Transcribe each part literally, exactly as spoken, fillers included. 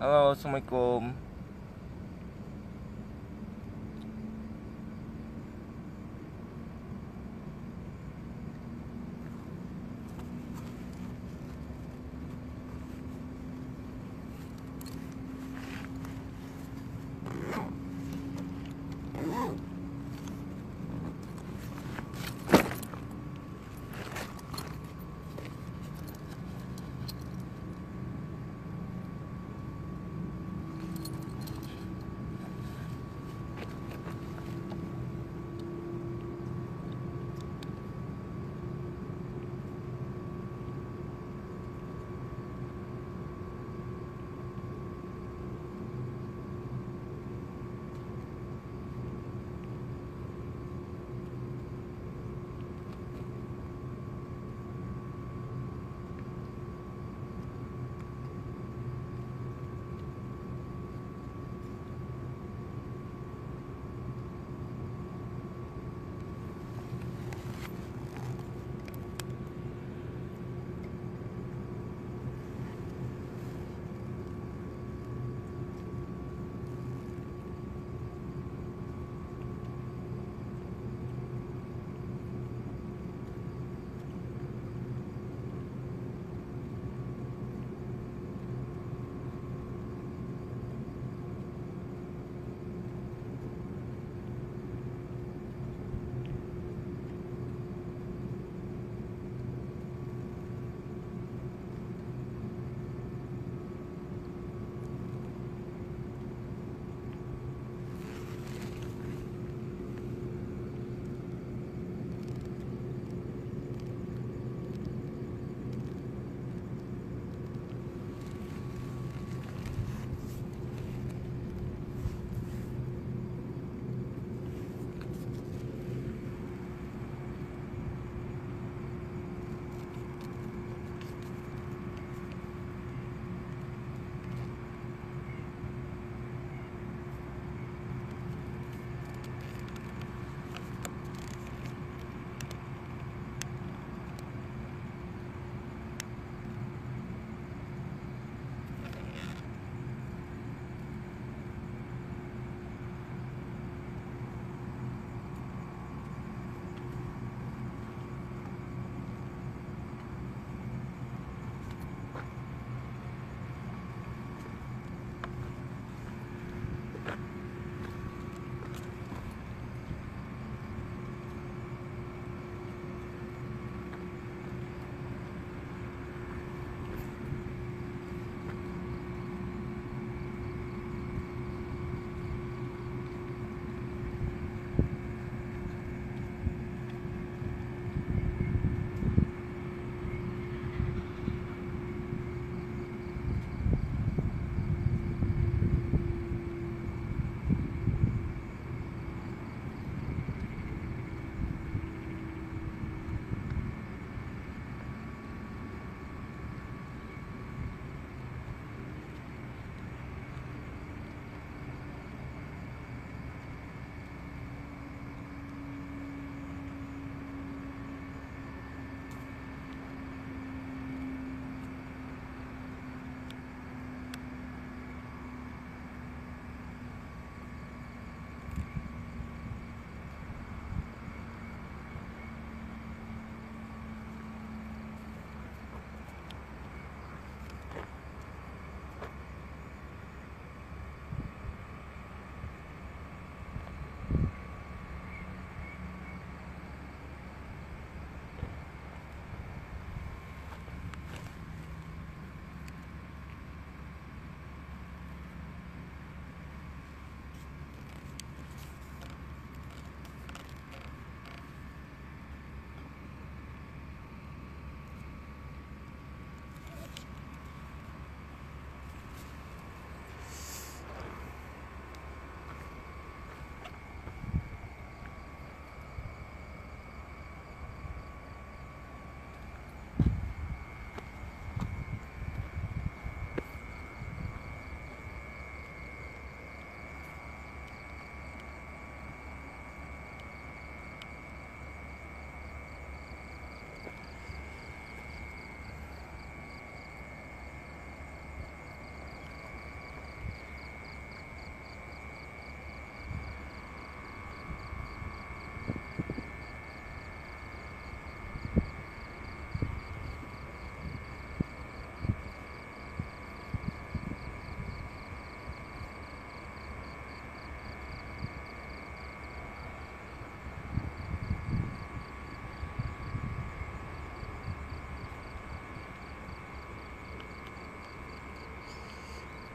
Halo, assalamualaikum.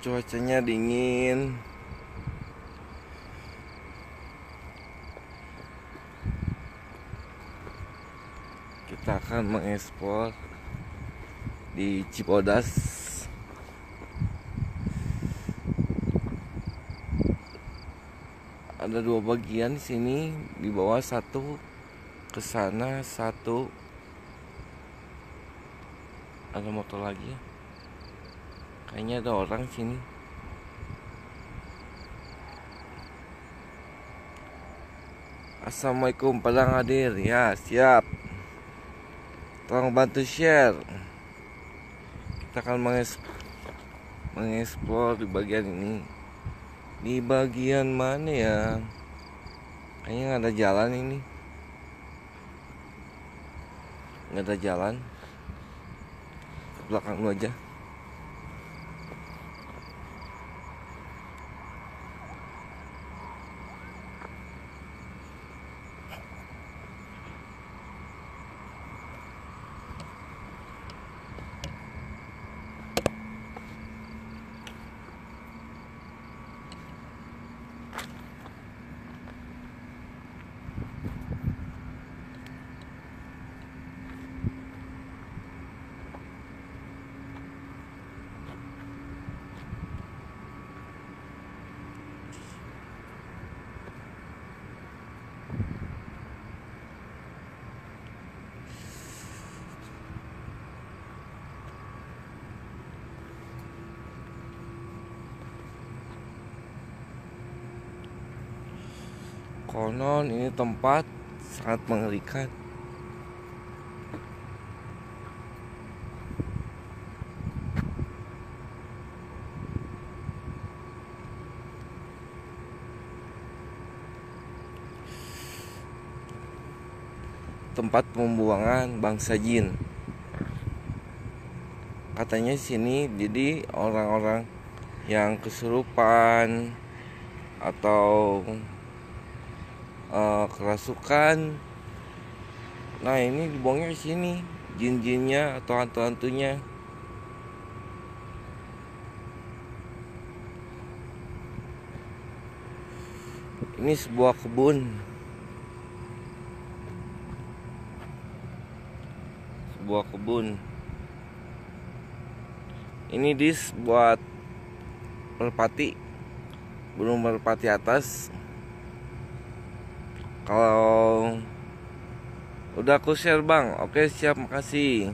Cuacanya dingin. Kita akan mengeksplor di Cibodas. Ada dua bagian di sini, di bawah satu ke sana, satu ada motor lagi ya. Kayaknya ada orang sini. Assalamualaikum Padang hadir. Ya, siap. Tolong bantu share. Kita akan mengeksplor di bagian ini. Di bagian mana ya? Kayaknya nggak ada jalan ini. Nggak ada jalan. Ke belakang dulu aja. Konon ini tempat sangat mengerikan. Tempat pembuangan bangsa jin. Katanya sini jadi orang-orang yang kesurupan atau uh, kerasukan. Nah, ini dibuangnya di sini, jin-jinnya atau hantu-hantunya. Ini sebuah kebun. Sebuah kebun. Ini dis buat merpati, burung merpati atas. Kalau udah aku share bang, oke siap, makasih.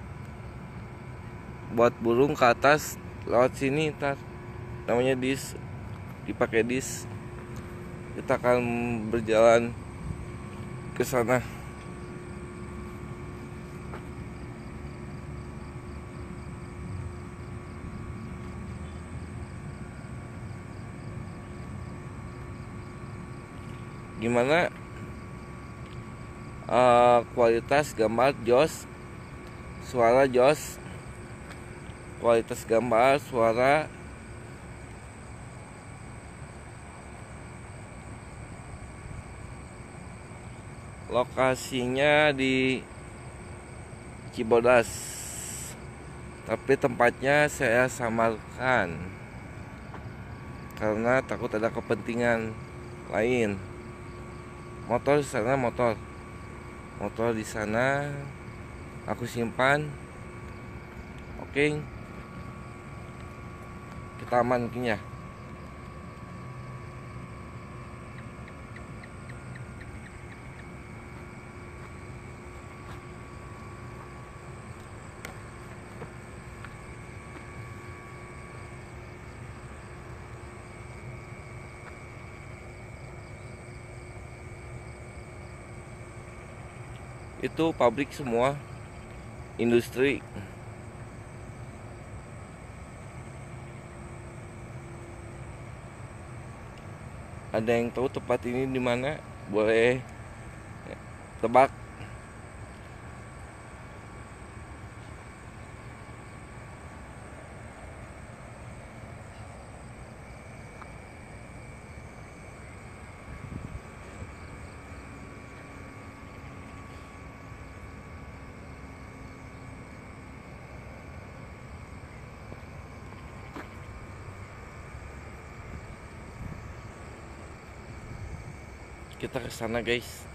Buat burung ke atas lewat sini, ntar namanya dis, dipakai dis. Kita akan berjalan ke sana. Gimana uh, kualitas gambar jos, suara jos, kualitas gambar, suara. Lokasinya di Cibodas, tapi tempatnya saya samarkan karena takut ada kepentingan lain. Motor di sana, motor, motor di sana, aku simpan. Oke, kita aman mungkin ya. Itu pabrik semua, industri. Ada yang tahu tempat ini di mana? Boleh tebak. kita ke sana guys.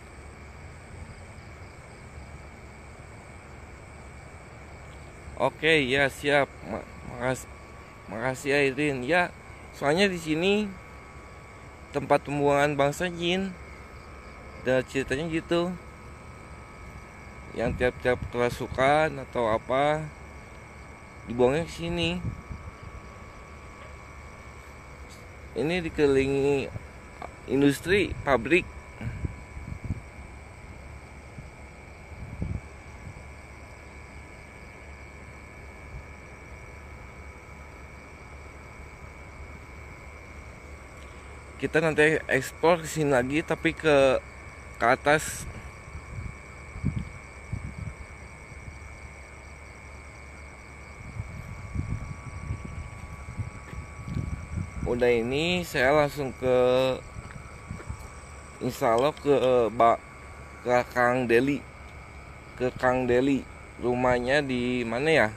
Oke ya siap. Makasih, makasih Airin ya. Soalnya di sini tempat pembuangan bangsa jin. Dan ceritanya gitu. Yang tiap-tiap kerasukan atau apa dibuangnya ke sini. Ini dikelilingi industri, pabrik. Kita nanti ekspor ke sini lagi tapi ke ke atas. Udah ini saya langsung ke insya Allah ke Bak ke Kang Deli, ke Kang Deli. Rumahnya di mana ya?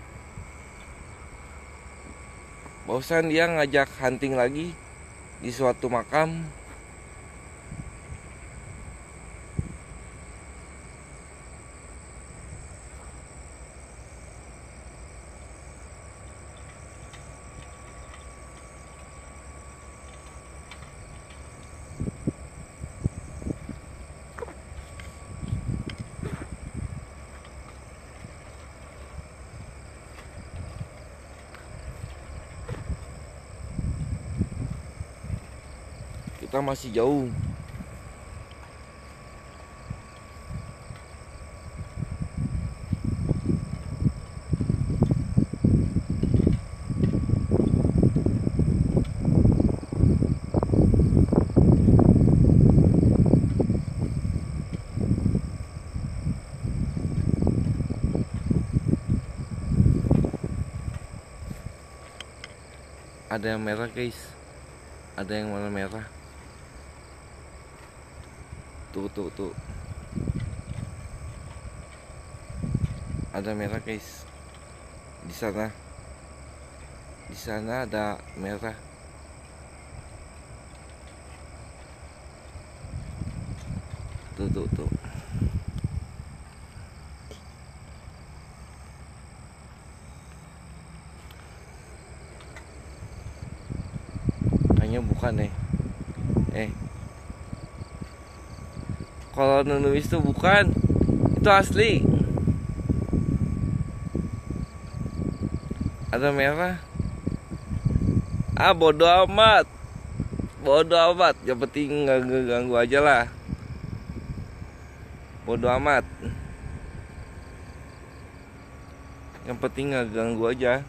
Bosan dia ngajak hunting lagi di suatu makam. Kita masih jauh. Ada yang merah guys, ada yang warna merah. Tuh tuh tuh, ada merah guys. Di sana, di sana ada merah. Tuh tuh tuh. Kayaknya bukan eh. Eh. Kalau nulis itu bukan, itu asli. Ada merah. Ah bodo amat, bodo amat. Yang penting nggak ganggu aja lah. Bodo amat. Yang penting nggak ganggu aja.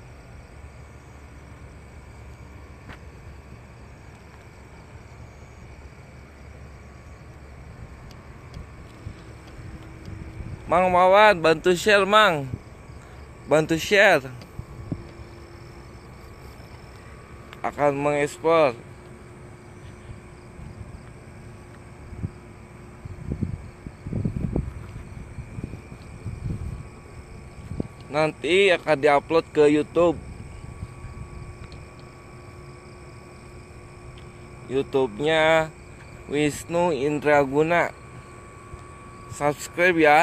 Mang Mawan, bantu share Mang, bantu share. Akan mengekspor. Nanti akan diupload ke YouTube. YouTube-nya Wisnu Indraguna. Subscribe ya.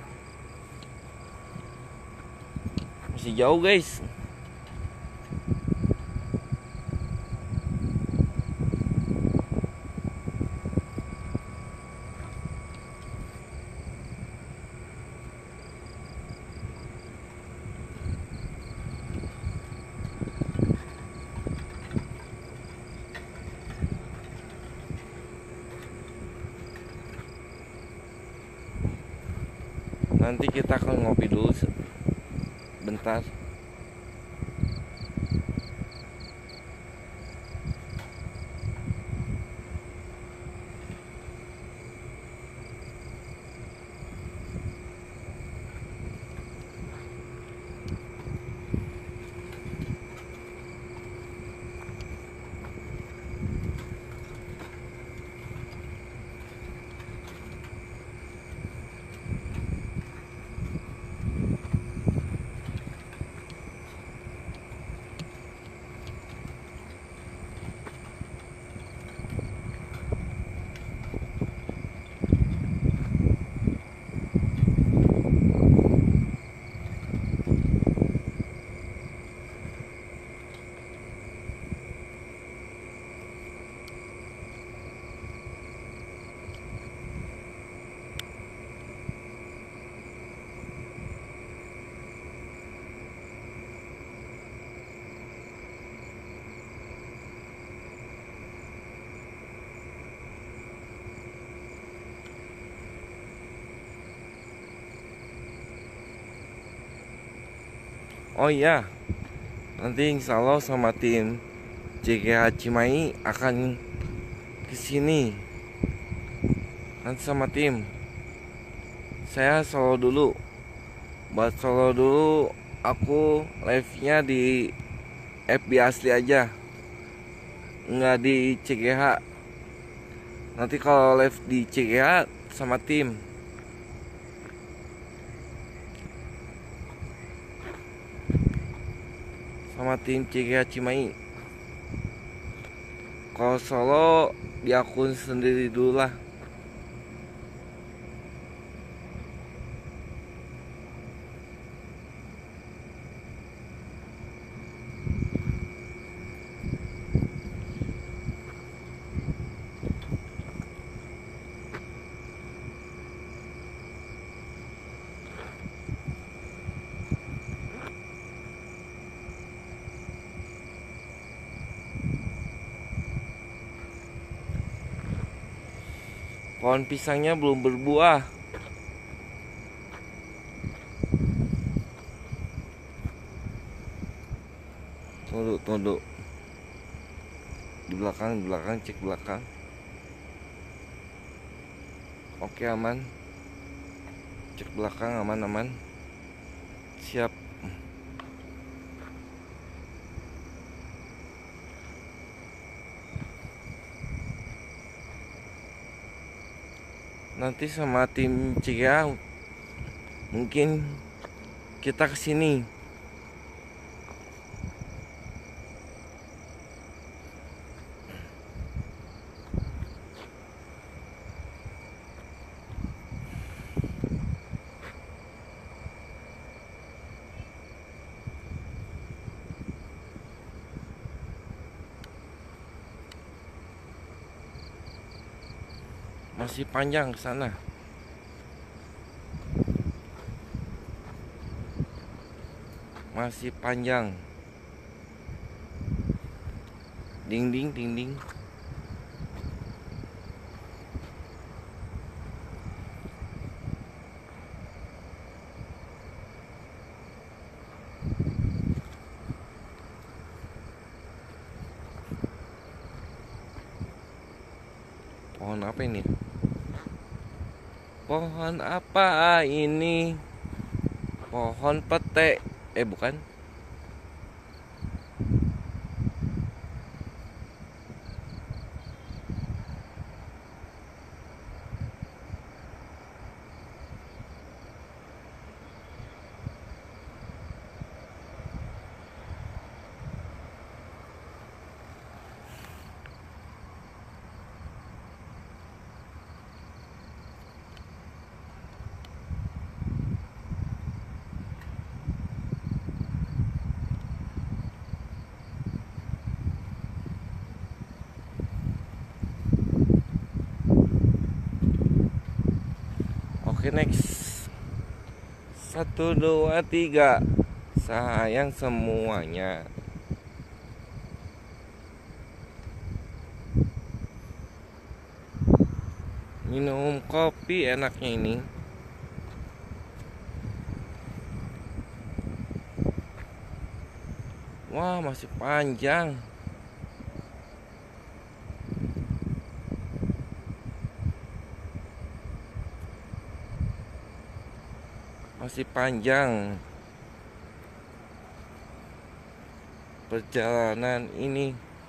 Masih jauh guys. Nanti kita akan ngopi dulu bentar. Oh iya, nanti insya Allah sama tim C G H Cimahi akan kesini. Nanti sama tim. Saya solo dulu. Buat solo dulu, aku live-nya di F B asli aja, nggak di C G H. Nanti kalau live di C G H sama tim. Sama tim C G H Cimahi. Kalau solo di akun sendiri dulu lah. Pohon pisangnya belum berbuah. Tunggu, tunggu. Di belakang, di belakang, cek belakang. Oke, aman. Cek belakang, aman, aman. Siap. Nanti sama tim C G A mungkin kita kesini. Masih panjang ke sana. Masih panjang. Ding ding ding ding. Pohon apa ini? Pohon apa ini? Pohon pete. Eh bukan. Oke, next. Satu, dua, tiga. Sayang semuanya. Minum kopi enaknya ini. Wah, masih panjang. Masih panjang perjalanan ini.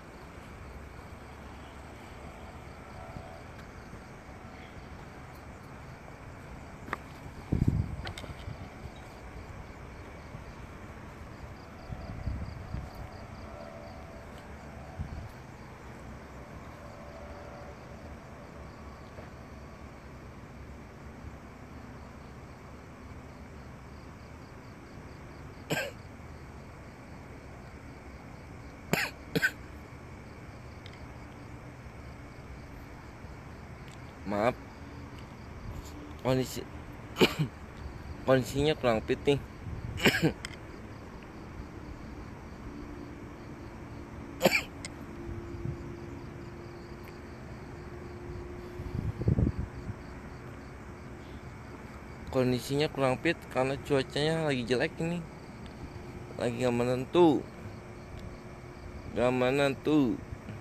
Maaf, kondisi kondisinya kurang fit nih. Kondisinya kurang fit karena cuacanya lagi jelek ini. lagi gak menentu, gak menentu.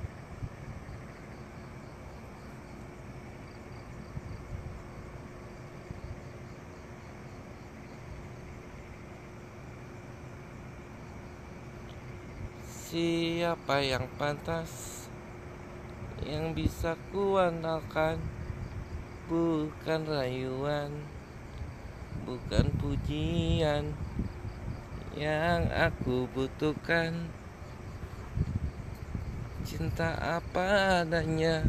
Siapa yang pantas, yang bisa kuandalkan? Bukan rayuan, bukan pujian yang aku butuhkan. Cinta apa adanya,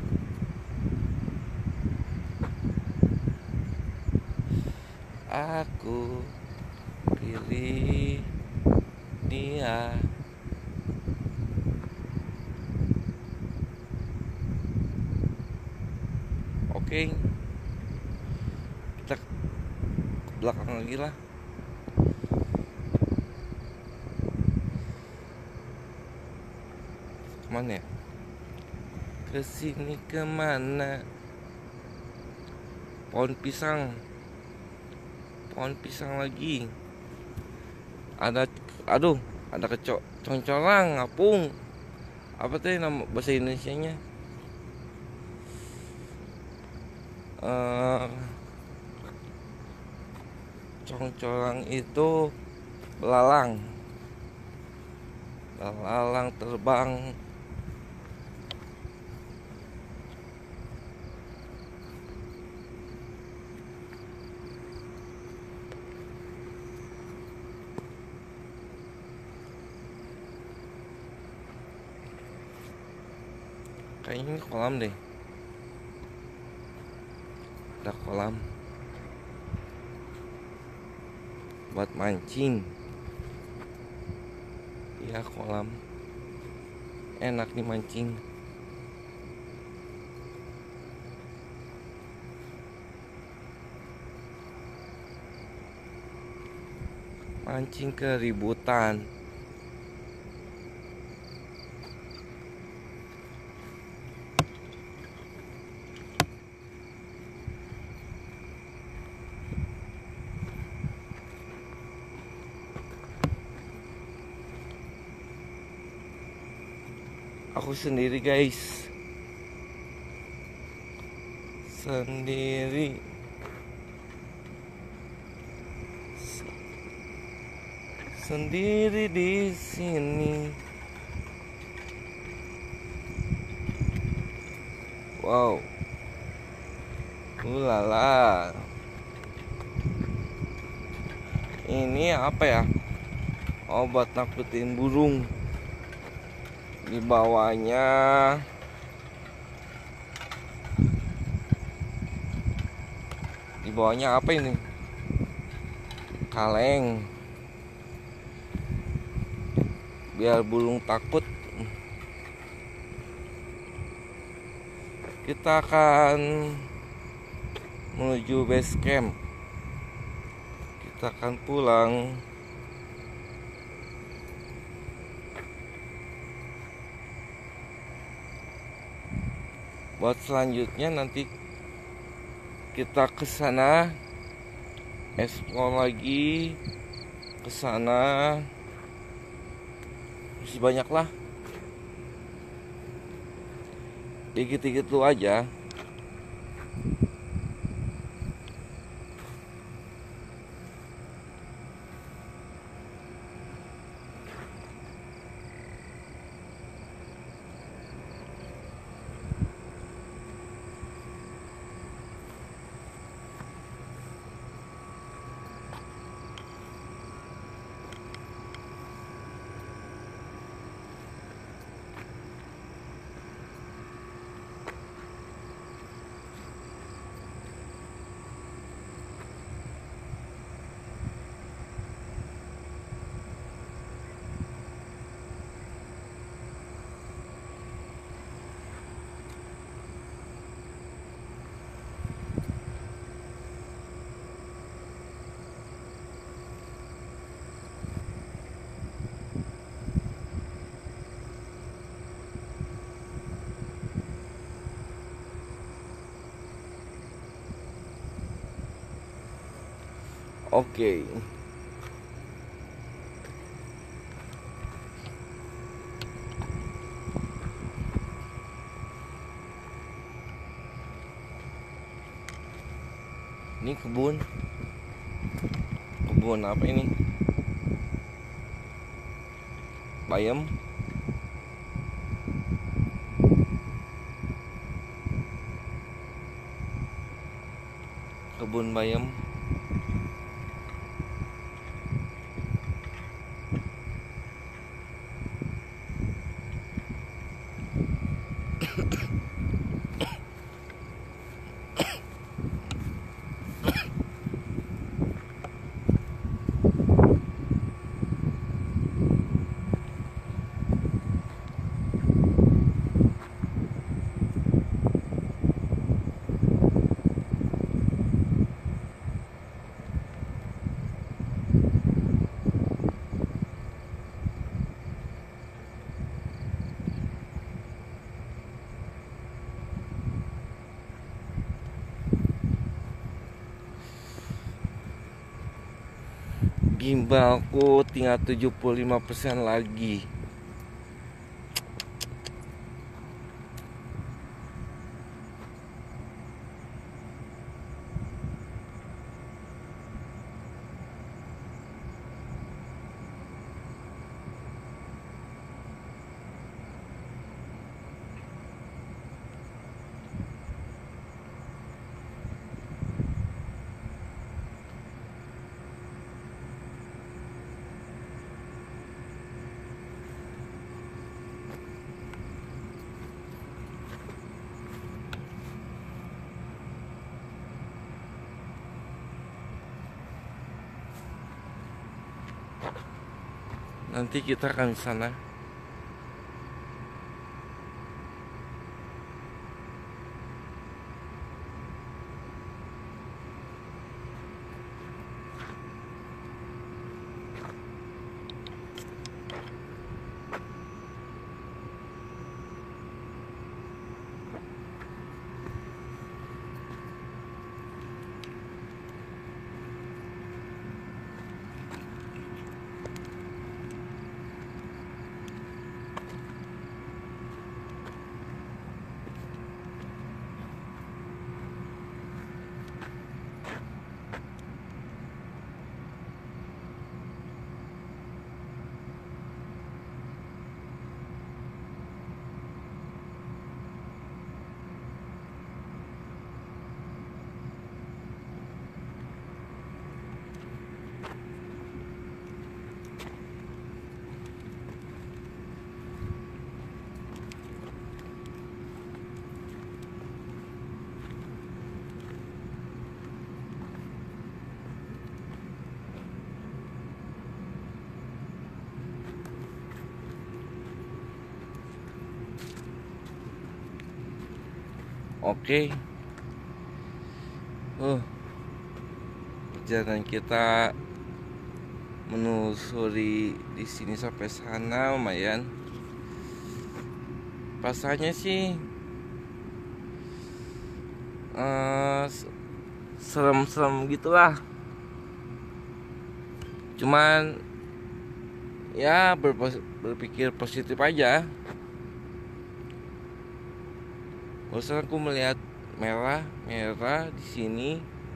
aku pilih dia. Oke, kita ke belakang lagi lah. Kemana ya? Kesini kemana? Pohon pisang, pohon pisang lagi. Ada, aduh, ada kecok, concolang, ngapung. Apa tadi nama bahasa Indonesianya? Uh, Congcolang itu belalang, belalang terbang. Kayaknya ini kolam deh. Ada kolam buat mancing. Ya, kolam enak dimancing. Mancing keributan. Aku sendiri guys, sendiri, sendiri di sini. Wow, ulala, ini apa ya? Obat nakutin burung. Di bawahnya di bawahnya apa ini? Kaleng, biar burung takut. Kita akan menuju base camp. Kita akan pulang. Buat selanjutnya nanti kita ke sana, explore lagi ke sana. Masih banyak lah. Dikit-dikit lu aja. Oke. Ini kebun. Kebun apa ini? Bayam. Kebun bayam. Gimbalku tinggal tujuh puluh lima persen lagi. Nanti kita akan ke sana. Oke. Uh, perjalanan kita menelusuri di sini sampai sana lumayan. Rasanya sih uh, serem-serem gitulah. Cuman ya berpikir positif aja. Barusan aku melihat merah merah di sini,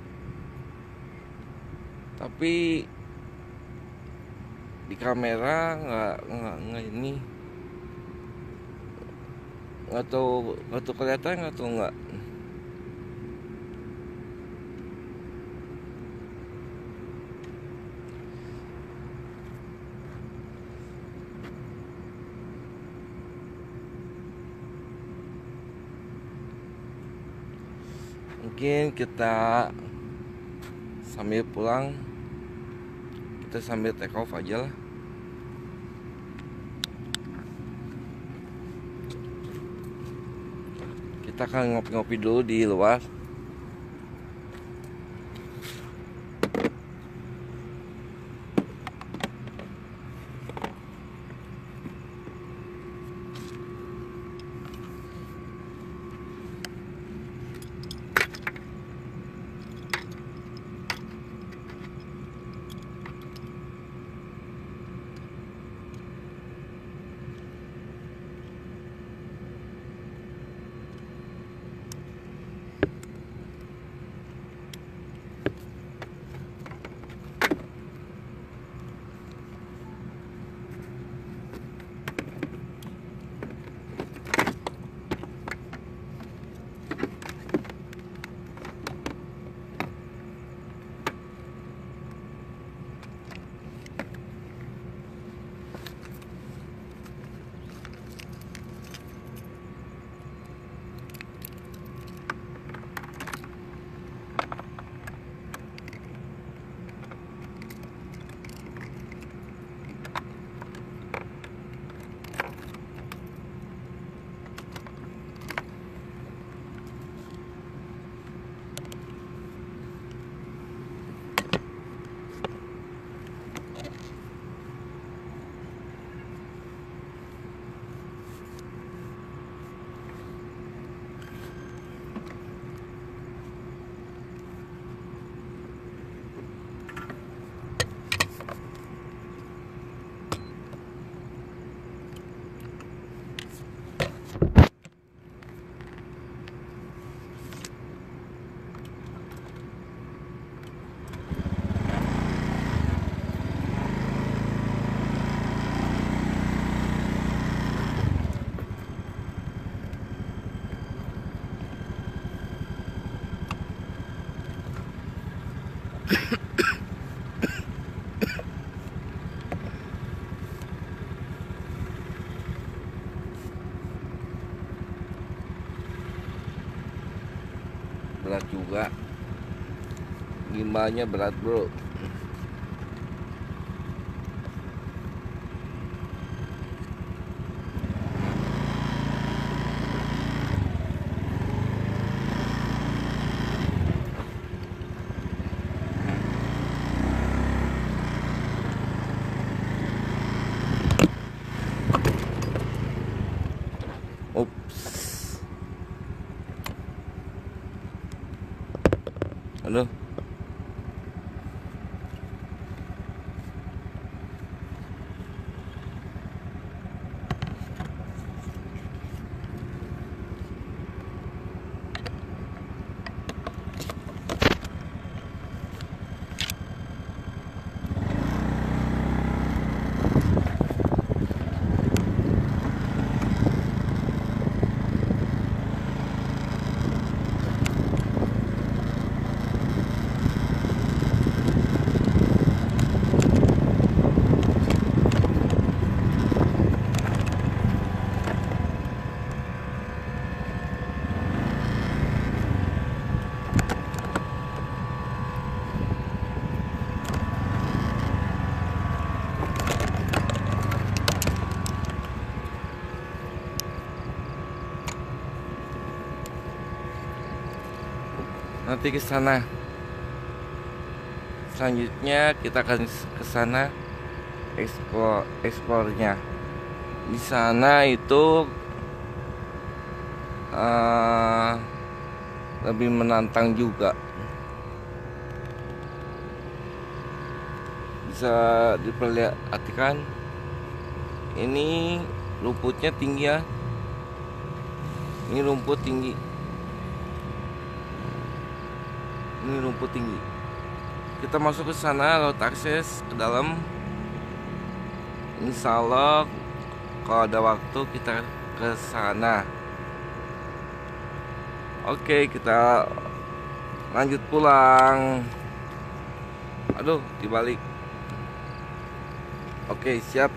tapi di kamera nggak nggak nggak ini nggak tahu nggak tahu kelihatan nggak tahu nggak. Mungkin kita sambil pulang, kita sambil take off aja lah. Kita akan ngopi-ngopi dulu di luar. Berat juga, gimbalnya berat bro. Ups, aduh. Nanti ke sana. Selanjutnya kita akan ke sana eksplor eksplornya. Di sana itu uh, lebih menantang juga. Bisa diperlihatkan ini rumputnya tinggi ya. Ini rumput tinggi. Ini rumput tinggi. Kita masuk ke sana lewat akses ke dalam. Insya Allah kalau ada waktu kita ke sana. Oke, kita lanjut pulang. Aduh, dibalik. Oke, siap.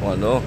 Waduh.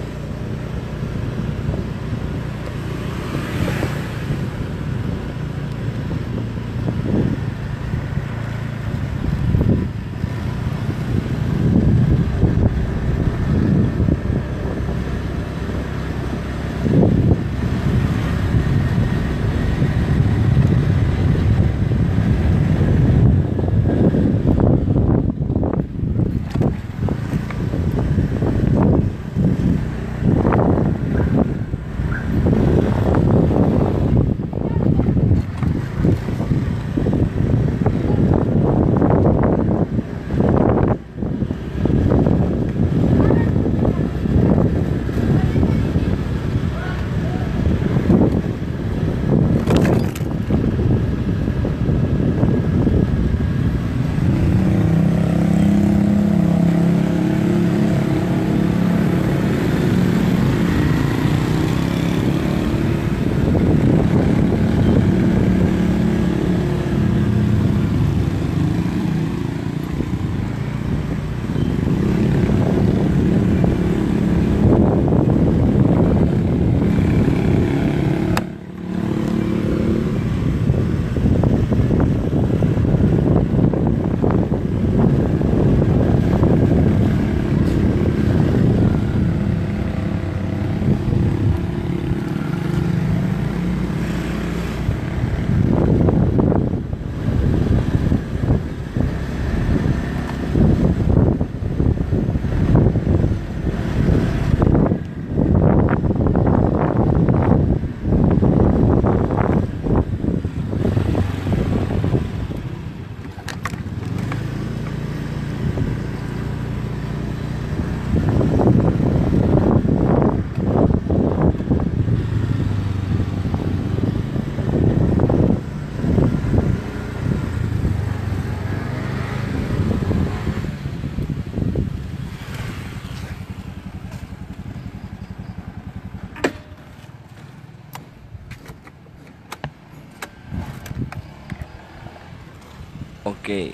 Oke,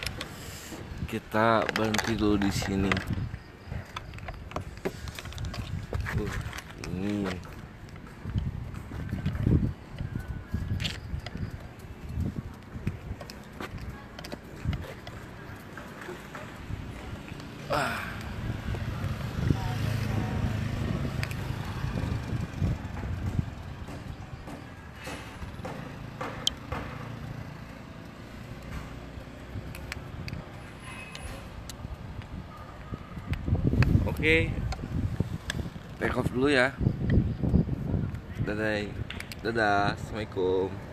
kita berhenti dulu di sini. Uh, ini ah. Oke, take off dulu ya. Dadah, dadah, assalamualaikum.